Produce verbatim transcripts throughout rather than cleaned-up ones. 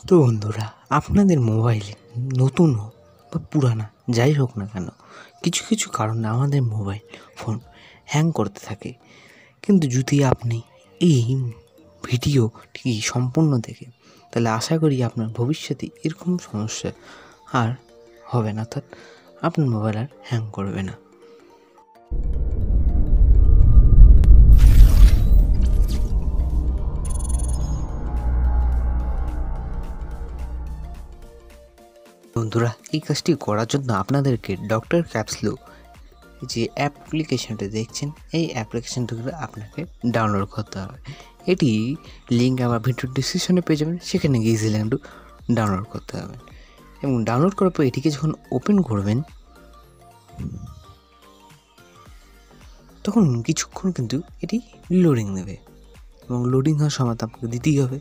তো বন্ধুরা, আপনাদের মোবাইলে নতুন হোক বা পুরানা যাই হোক না কেন, কিছু কিছু কারণে আমাদের মোবাইল ফোন হ্যাং করতে থাকে। কিন্তু যদি আপনি এই ভিডিওটি সম্পূর্ণ দেখেন, তাহলে আশা করি আপনার ভবিষ্যতে এরকম সমস্যা আর হবে না, অর্থাৎ আপনার মোবাইল আর হ্যাং করবে না। বন্ধুরা, এই কাজটি করার জন্য আপনাদেরকে ডক্টর ক্যাপসুলো যে অ্যাপ্লিকেশনটা দেখছেন, এই অ্যাপ্লিকেশনটা আপনাকে ডাউনলোড করতে হবে। এটি লিঙ্ক আমার ভিডিও ডিসক্রিপশনে পেয়ে যাবেন, সেখানে গিয়ে ইজিলি একটু ডাউনলোড করতে হবে। এবং ডাউনলোড করার পর এটিকে যখন ওপেন করবেন, তখন কিছুক্ষণ কিন্তু এটি লোডিং নেবে এবং লোডিং হওয়ার সময় আপনাকে দিতেই হবে।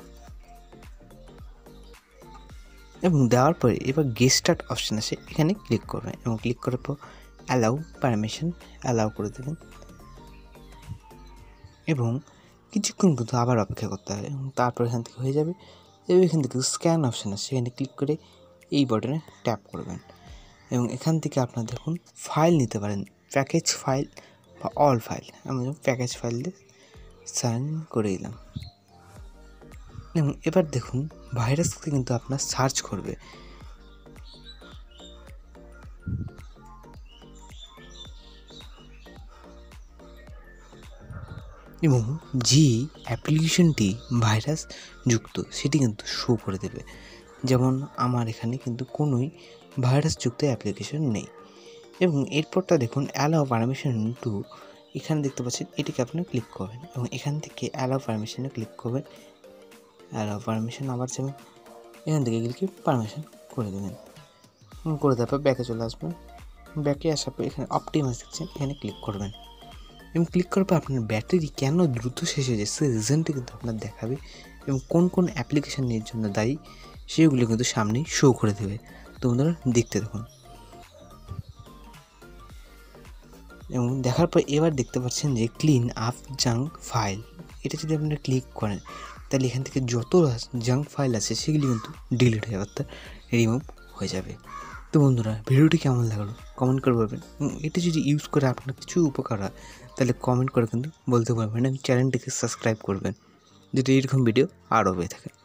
এবং দেওয়ার পরে এবার গেট স্টার্ট অপশান আছে, এখানে ক্লিক করবেন এবং ক্লিক করার পর অ্যালাউ পারমিশন অ্যালাউ করে দেবেন এবং কিছুক্ষণ কিন্তু আবার অপেক্ষা করতে হবে এবং তারপর এখান থেকে হয়ে যাবে। এবং এখান থেকে স্ক্যান অপশান আছে, সেখানে ক্লিক করে এই বাটনে ট্যাপ করবেন এবং এখান থেকে আপনার দেখুন ফাইল নিতে পারেন, প্যাকেজ ফাইল বা অল ফাইল। আমি প্যাকেজ ফাইল দিয়ে সাইন করে দিলাম এবং এবার দেখুন ভাইরাসকে কিন্তু আপনার সার্চ করবে এবং যে অ্যাপ্লিকেশনটি ভাইরাস যুক্ত সেটি কিন্তু শো করে দেবে। যেমন আমার এখানে কিন্তু কোনোই ভাইরাসযুক্ত অ্যাপ্লিকেশন নেই। এবং এরপরটা দেখুন অ্যালাউ পারমিশন টু, এখানে দেখতে পাচ্ছেন, এটিকে আপনি ক্লিক করবেন এবং এখান থেকে অ্যালাউ পারমিশনে ক্লিক করবেন। অ্যালাউ পারমিশন আবার যাবেন, এখান থেকে ক্লিক পারমিশন করে দেবেন। করে দেওয়ার পর ব্যাকে চলে আসবেন। ব্যাকে আসার পর এখানে অপটিমাইজ দেখছেন, এখানে ক্লিক করবেন এবং ক্লিক করার পর আপনার ব্যাটারি কেন দ্রুত শেষ হয়ে যায় সেই রিজনটি কিন্তু আপনার দেখাবে এবং কোন কোন অ্যাপ্লিকেশনের জন্য দায়ী সেগুলো কিন্তু সামনেই শো করে দেবে। তো বন্ধুরা, দেখতে দেখুন এবং দেখার পর এবার দেখতে পাচ্ছেন যে ক্লিন আপ জাঙ্ক ফাইল, এটা যদি আপনারা ক্লিক করেন তাহলে এখান থেকে যত জাঙ্ক ফাইল আছে সেগুলি কিন্তু ডিলিট হয়ে যাবে, অর্থাৎ রিমুভ হয়ে যাবে। তো বন্ধুরা, ভিডিওটি কেমন লাগলো কমেন্ট করে বলবেন। এটি যদি ইউজ করে আপনার কিছু উপকার হয় তাহলে কমেন্ট করে কিন্তু বলতে পারবেন এবং চ্যানেলটিকে সাবস্ক্রাইব করবেন যদি এরকম ভিডিও আরও হয়ে থাকে।